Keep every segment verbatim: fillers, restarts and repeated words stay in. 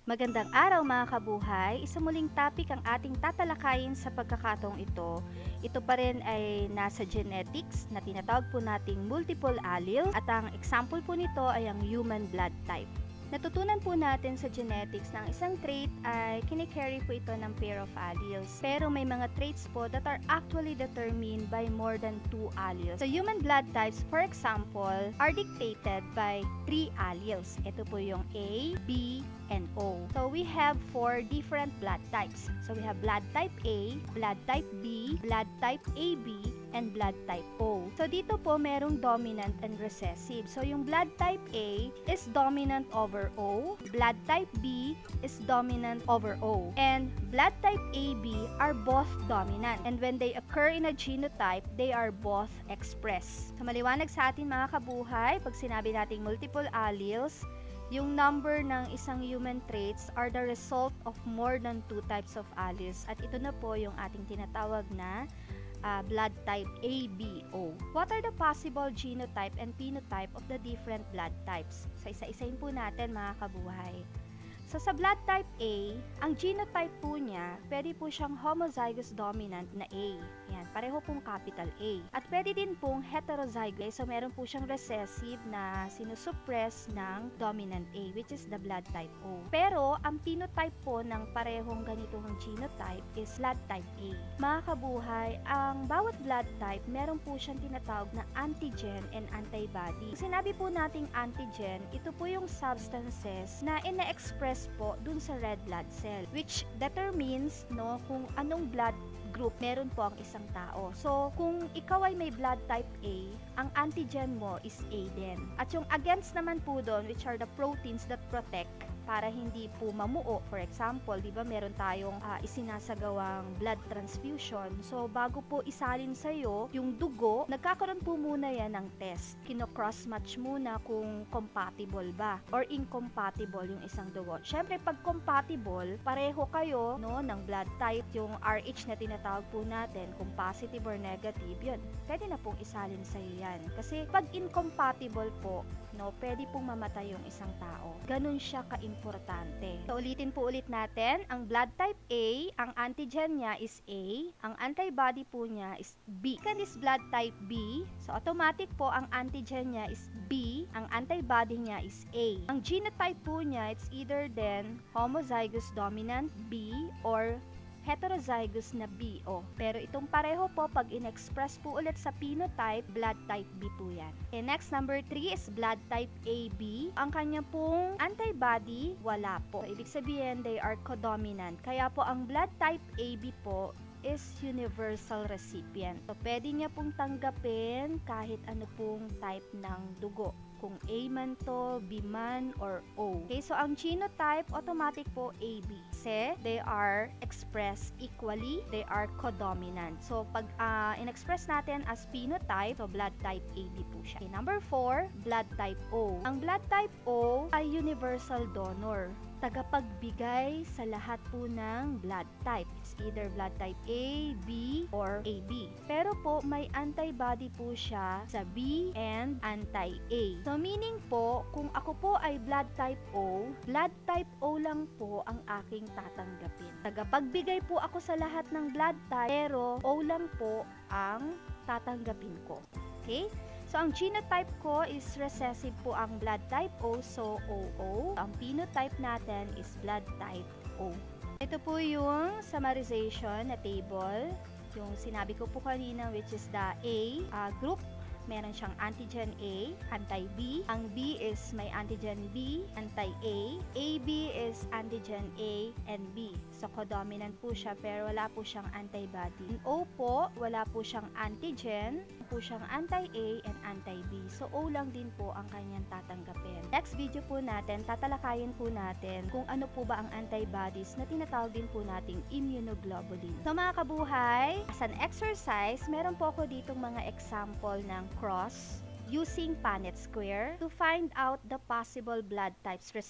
Magandang araw mga kabuhay! Isa muling topic ang ating tatalakayin sa pagkakataong ito. Ito pa rin ay nasa genetics na tinatawag po nating multiple allele at ang example po nito ay ang human blood type. Natutunan po natin sa genetics na ang isang trait ay kinikarry po ito ng pair of alleles. Pero may mga traits po that are actually determined by more than two alleles. So human blood types, for example, are dictated by three alleles. Ito po yung A, B, and O. So we have four different blood types. So we have blood type A, blood type B, blood type A B, and blood type O. So dito po merong dominant and recessive. So yung blood type A is dominant over O, blood type B is dominant over O, and blood type A B are both dominant. And when they occur in a genotype, they are both expressed. So maliwanag sa atin mga kabuhay, pag sinabi nating multiple alleles, yung number ng isang human traits are the result of more than two types of alleles. At ito na po yung ating tinatawag na uh, blood type A B O. What are the possible genotype and phenotype of the different blood types? So isa-isahin po natin mga kabuhay. So sa blood type A, ang genotype po niya, pwede po siyang homozygous dominant na A. Yan, pareho pong capital A. At pwede din pong heterozygous, so meron po siyang recessive na sinusuppress ng dominant A, which is the blood type O. Pero, ang phenotype po ng parehong ganitong genotype is blood type A. Mga kabuhay, ang bawat blood type, meron po siyang tinatawag na antigen and antibody. Kung sinabi po nating antigen, ito po yung substances na ina-express po dun sa red blood cell, which determines no kung anong blood group meron po ang isang tao. So, kung ikaw ay may blood type A, ang antigen mo is A din. At yung against naman po doon, which are the proteins that protect para hindi po mamuo. For example, di ba meron tayong uh, isinasagawang blood transfusion. So, bago po isalin sa'yo yung dugo, nagkakaroon po muna yan ng test. Kino-cross match muna kung compatible ba or incompatible yung isang dugo. Siyempre, pag compatible, pareho kayo no, ng blood type, yung R H na tinatawag po natin, kung positive or negative, yun, pwede na pong isalin sa'yo yan. Kasi pag incompatible po, no, pwede pong mamatay yung isang tao. Ganun siya ka-importante. So, ulitin po ulit natin, ang blood type A, ang antigen niya is A, ang antibody po niya is B. Second is blood type B, so automatic po ang antigen niya is B, ang antibody niya is A. Ang genotype po niya, it's either then homozygous dominant B or heterozygous na B O. Pero itong pareho po, pag in-express po ulit sa phenotype, blood type B po yan. Okay, next, number three is blood type A B. Ang kanya pong antibody, wala po. So, ibig sabihin, they are codominant. Kaya po, ang blood type A B po is universal recipient. So, pwede niya pong tanggapin kahit ano pong type ng dugo. Kung A man to, B man, or O. Okay, so ang genotype, automatic po A B. Kasi they are expressed equally, they are codominant. So pag uh, in-express natin as phenotype, so blood type A B po siya. Okay, number four, blood type O. Ang blood type O ay universal donor, tagapagbigay sa lahat po ng blood type. It's either blood type A, B, or A B. Pero po, may antibody po siya sa B and anti-A. So, meaning po, kung ako po ay blood type O, blood type O lang po ang aking tatanggapin. Tagapagbigay po ako sa lahat ng blood type, pero O lang po ang tatanggapin ko. Okay? So, ang genotype ko is recessive po ang blood type O, so O O. Ang phenotype natin is blood type O. Ito po yung summarization na table. Yung sinabi ko po kanina, which is the A uh, group. Meron siyang antigen A, anti-B. Ang B is may antigen B, anti-A. A B is antigen A and B. So, codominant po siya, pero wala po siyang antibody. Yung O po, wala po siyang antigen, po siyang anti-A and anti-B. So, O lang din po ang kanyang tatanggapin. Next video po natin, tatalakayin po natin kung ano po ba ang antibodies na tinatawag din po nating immunoglobulin. So, mga kabuhay, as an exercise, meron po ako ditong mga example ng cross using Punnett square to find out the possible blood types result.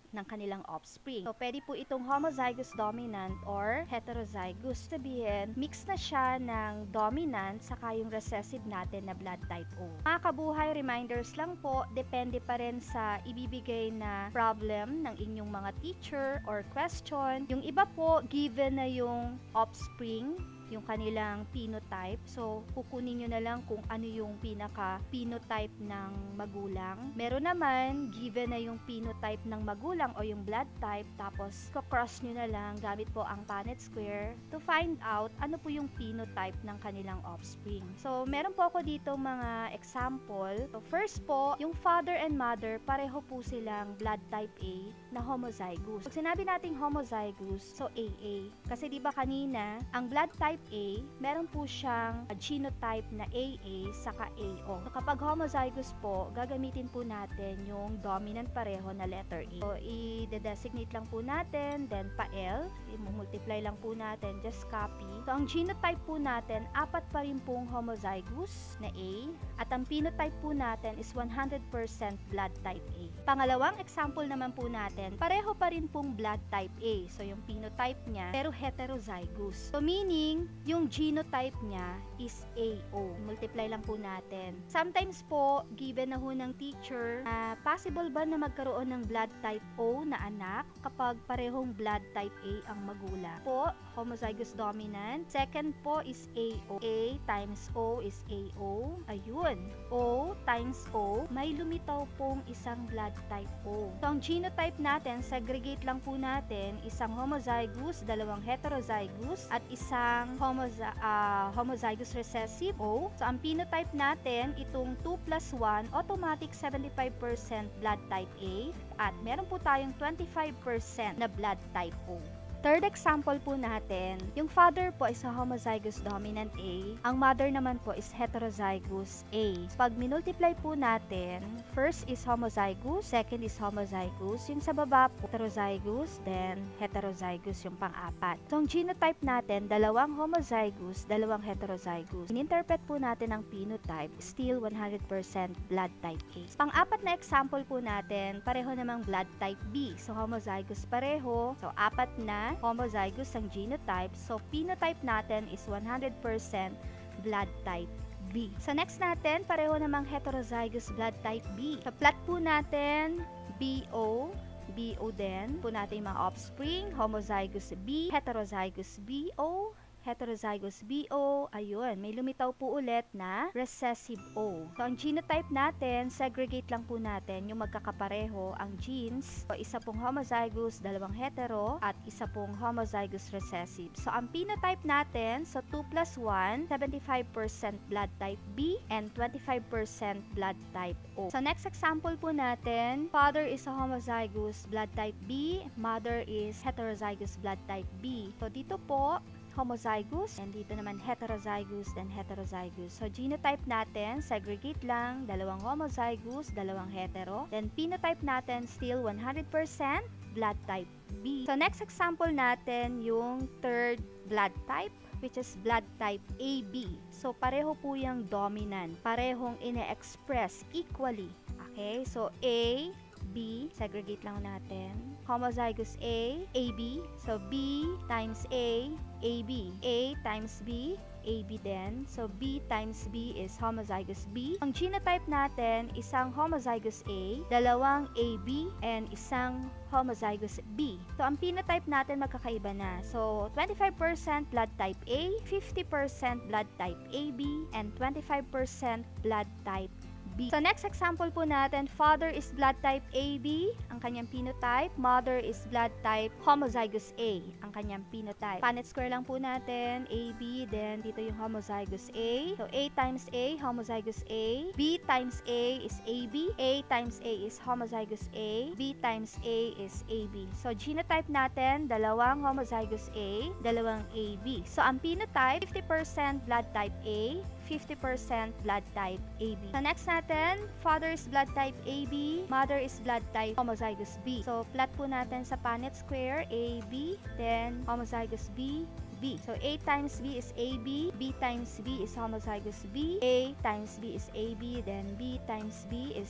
ng kanilang offspring. So, pwede po itong homozygous dominant or heterozygous. Sabihin, mix na siya ng dominant saka yung recessive natin na blood type O. Mga kabuhay, reminders lang po, depende pa rin sa ibibigay na problem ng inyong mga teacher or question. Yung iba po, given na yung offspring, yung kanilang phenotype. So, kukunin nyo na lang kung ano yung pinaka-phenotype ng magulang. Meron naman, given na yung phenotype ng magulang o yung blood type, tapos ko-cross nyo na lang gamit po ang Punnett square to find out ano po yung phenotype ng kanilang offspring. So, meron po ako dito mga example. So, first po, yung father and mother, pareho po silang blood type A na homozygous. Pag sinabi nating homozygous, so A A. Kasi di ba kanina, ang blood type A, meron po siyang genotype na A A saka A O. So, kapag homozygous po, gagamitin po natin yung dominant pareho na letter A. So, i-designate lang po natin, then pa L, i-multiply lang po natin, just copy. So, ang genotype po natin, apat pa rin pong homozygous na A, at ang phenotype po natin is one hundred percent blood type A. Pangalawang example naman po natin, pareho pa rin pong blood type A. So, yung phenotype niya, pero heterozygous. So, meaning, yung genotype niya is A O. Multiply lang po natin. Sometimes po, given na ho ng teacher, uh, possible ba na magkaroon ng blood type O na anak kapag parehong blood type A ang magulang? Po, homozygous dominant. Second po is A O. A times O is A O. Ayun. O times O, may lumitaw pong isang blood type O. So, ang genotype natin, segregate lang po natin, isang homozygous, dalawang heterozygous, at isang homozy uh, homozygous recessive O. So, ang phenotype natin, itong two plus one, automatic seventy-five percent blood type A, at meron po tayong twenty-five percent na blood type O. Third example po natin, yung father po is a homozygous dominant A, ang mother naman po is heterozygous A. So, pag minultiply po natin, first is homozygous, second is homozygous, yung sa baba po heterozygous, then heterozygous yung pang-apat. So, ang genotype natin, dalawang homozygous, dalawang heterozygous. In-interpret po natin ang phenotype, still one hundred percent blood type A. Pang-apat na example po natin, pareho namang blood type B. So, homozygous pareho, so apat na homozygous ang genotype. So, phenotype natin is one hundred percent blood type B. So, next natin, pareho namang heterozygous blood type B. So, plot po natin B O, B O din. Po natin yung mga offspring, homozygous B, heterozygous B O, heterozygous B O, ayun, may lumitaw po ulit na recessive O. So, ang genotype natin, segregate lang po natin yung magkakapareho ang genes. So, isa pong homozygous, dalawang hetero, at isa pong homozygous recessive. So, ang phenotype natin, so two plus one, seventy-five percent blood type B and twenty-five percent blood type O. So, next example po natin, father is a homozygous blood type B, mother is heterozygous blood type B. So, dito po, homozygous, and dito naman heterozygous, then heterozygous. So, genotype natin, segregate lang, dalawang homozygous, dalawang hetero. Then, phenotype natin, still one hundred percent blood type B. So, next example natin, yung third blood type, which is blood type A B. So, pareho po yung dominant. Parehong ine-express equally. Okay? So, A, B, segregate lang natin. Homozygous A, A B. So, B times A, A B. A times B, A B din. So, B times B is homozygous B. Ang genotype natin, isang homozygous A, dalawang A B, and isang homozygous B. So, ang phenotype natin magkakaiba na. So, twenty-five percent blood type A, fifty percent blood type A B, and twenty-five percent blood type B. So, next example po natin, father is blood type A B, ang kanyang phenotype. Mother is blood type homozygous A, ang kanyang phenotype. Punnett square lang po natin, A B, then dito yung homozygous A. So, A times A, homozygous A. B times A is A B. A times A is homozygous A. B times A is A B. So, genotype natin, dalawang homozygous A, dalawang A B. So, ang phenotype, fifty percent blood type A, fifty percent blood type A B. So, next natin, father is blood type A B, mother is blood type homozygous B. So, plot po natin sa Punnett square, A B, then homozygous B, B. So, A times B is A B, B times B is homozygous B, A times B is A B, then B times B is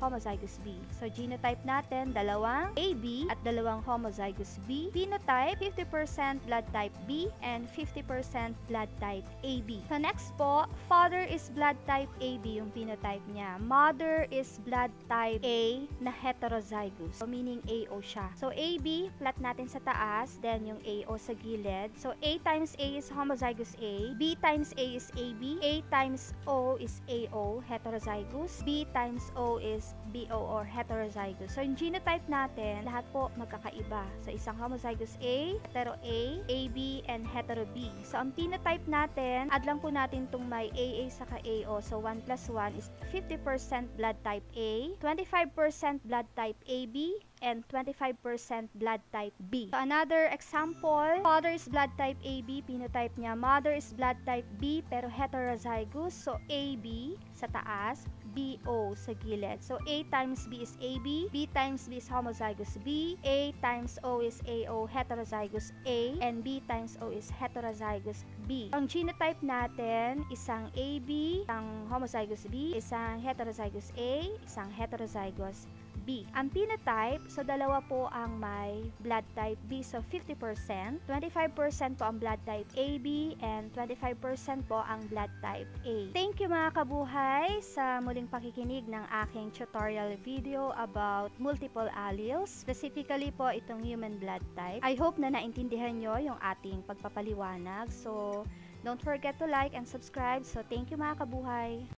homozygous B. So, genotype natin, dalawang A B at dalawang homozygous B. Phenotype, fifty percent blood type B and fifty percent blood type A B. So, next po, father is blood type A B yung phenotype niya. Mother is blood type A na heterozygous. So, meaning A O siya. So, A B, plot natin sa taas, then yung A O sa gilid. So, A times A is homozygous A. B times A is A B. A times O is A O, heterozygous. B times O is B O or heterozygous. So, yung genotype natin, lahat po magkakaiba. So, isang homozygous A, hetero A, A B, and hetero B. So, ang phenotype natin, add lang po natin itong may A A saka A O. So, one plus one is fifty percent blood type A, twenty-five percent blood type A B, and twenty-five percent blood type B. So, another example, father is blood type A B, phenotype niya. Mother is blood type B, pero heterozygous. So, A B sa taas, B O sa gilid. So, A times B is A B, B times B is homozygous B, A times O is A O, heterozygous A, and B times O is heterozygous B. Ang genotype natin, isang A B, isang homozygous B, isang heterozygous A, isang heterozygous B. Ang phenotype, so dalawa po ang may blood type B, so fifty percent, twenty-five percent po ang blood type A B, and twenty-five percent po ang blood type A. Thank you mga kabuhay sa muling pakikinig ng aking tutorial video about multiple alleles, specifically po itong human blood type. I hope na naintindihan nyo yung ating pagpapaliwanag. So, don't forget to like and subscribe. So, thank you mga kabuhay!